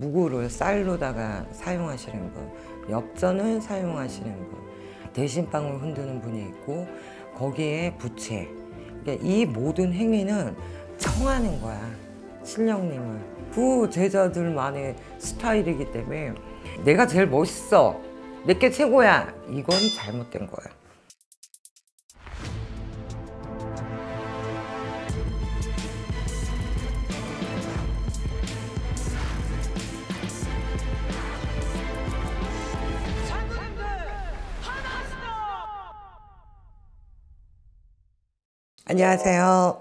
무구를 쌀로다가 사용하시는 분, 엽전을 사용하시는 분, 대신방을 흔드는 분이 있고 거기에 부채. 그러니까 이 모든 행위는 청하는 거야, 신령님을. 그 제자들만의 스타일이기 때문에 내가 제일 멋있어, 내게 최고야, 이건 잘못된 거야. 안녕하세요.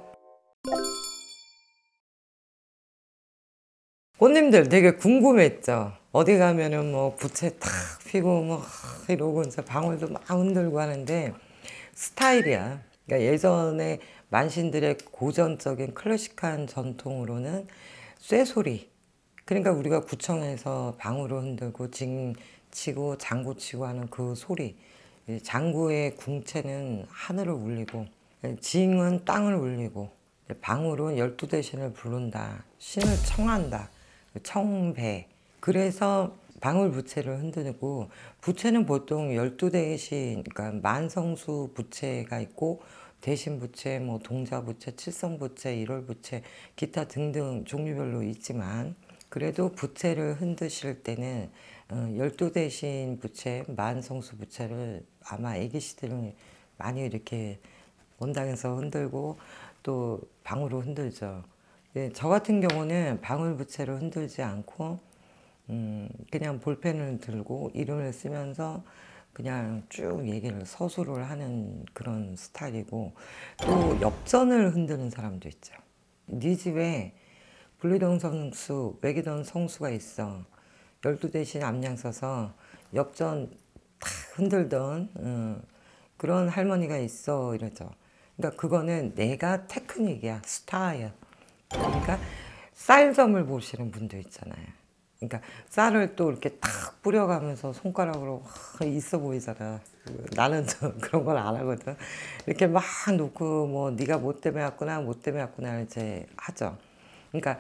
꽃님들 되게 궁금했죠. 어디 가면은 뭐 부채 탁 피고 뭐 이러고 이제 방울도 막 흔들고 하는데 스타일이야. 그러니까 예전에 만신들의 고전적인 클래식한 전통으로는 쇠소리. 그러니까 우리가 구청에서 방울을 흔들고 징 치고 장구 치고 하는 그 소리. 장구의 궁채는 하늘을 울리고 징은 땅을 울리고 방울은 12대신을 부른다. 신을 청한다. 청배. 그래서 방울 부채를 흔들고, 부채는 보통 12대신, 그러니까 만성수 부채가 있고 대신 부채, 뭐 동자 부채, 칠성 부채, 일월 부채, 기타 등등 종류별로 있지만, 그래도 부채를 흔드실 때는 12대신 부채, 만성수 부채를 아마 애기씨들은 많이 이렇게 원당에서 흔들고 또 방울로 흔들죠. 저 같은 경우는 방울 부채로 흔들지 않고 그냥 볼펜을 들고 이름을 쓰면서 그냥 쭉 얘기를 서술을 하는 그런 스타일이고, 또 엽전을 흔드는 사람도 있죠. 네 집에 불리던 성수, 외기던 성수가 있어. 12대신 앞냥 서서 엽전 탁 흔들던 그런 할머니가 있어, 이러죠. 그러니까 그거는 내가 테크닉이야, 스타일. 그러니까 쌀점을 보시는 분도 있잖아요. 그러니까 쌀을 또 이렇게 탁 뿌려가면서 손가락으로 있어 보이잖아. 나는 저 그런 걸 안 하거든. 이렇게 막 놓고 뭐 네가 뭐 때문에 왔구나, 뭐 때문에 왔구나 이제 하죠. 그러니까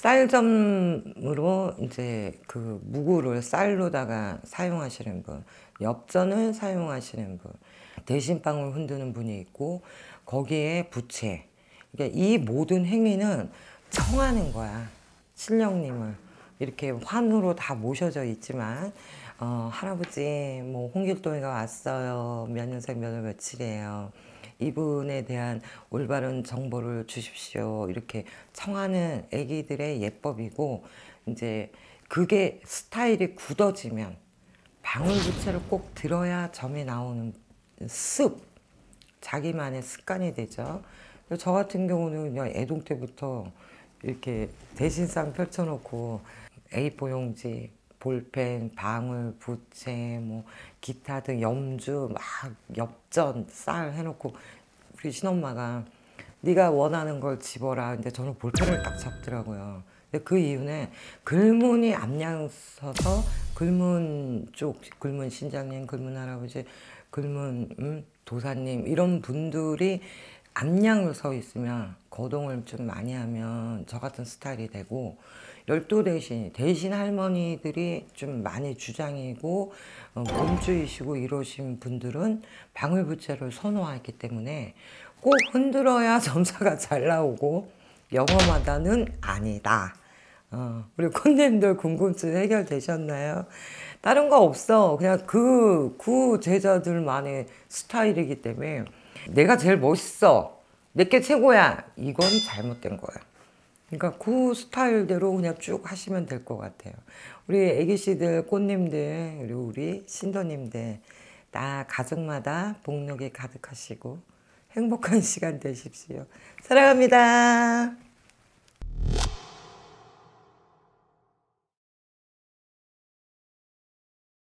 쌀점으로 이제 그 무구를 쌀로다가 사용하시는 분, 엽전을 사용하시는 분, 대신방을 흔드는 분이 있고 거기에 부채. 그러니까 이 모든 행위는 청하는 거야, 신령님을. 이렇게 환으로 다 모셔져 있지만 할아버지 뭐 홍길동이가 왔어요, 몇 년생 몇 월 며칠이에요, 이분에 대한 올바른 정보를 주십시오, 이렇게 청하는 애기들의 예법이고, 이제 그게 스타일이 굳어지면 방울부채를 꼭 들어야 점이 나오는 습, 자기만의 습관이 되죠. 저 같은 경우는 그냥 애동 때부터 이렇게 대신상 펼쳐놓고 A4 용지, 볼펜, 방울, 부채, 뭐 기타 등 염주 막 엽전, 쌀 해놓고, 우리 신엄마가 네가 원하는 걸 집어라. 근데 저는 볼펜을 딱 잡더라고요. 근데 그 이유는 글문이 앞장서서 글문 쪽, 글문 신장님, 글문 할아버지, 글문 도사님 이런 분들이 앞량을 서 있으면 거동을 좀 많이 하면 저 같은 스타일이 되고, 12대신, 대신 할머니들이 좀 많이 주장이고 몸주이시고 이러신 분들은 방울부채를 선호하기 때문에 꼭 흔들어야 점사가 잘 나오고 영험하다는 아니다. 우리 콘님들 궁금증 해결되셨나요? 다른 거 없어. 그냥 그 제자들만의 스타일이기 때문에 내가 제일 멋있어, 내게 최고야, 이건 잘못된 거야. 그러니까 그 스타일대로 그냥 쭉 하시면 될 것 같아요. 우리 애기씨들, 꽃님들, 그리고 우리 신도님들 다 가족마다 복력이 가득하시고 행복한 시간 되십시오. 사랑합니다.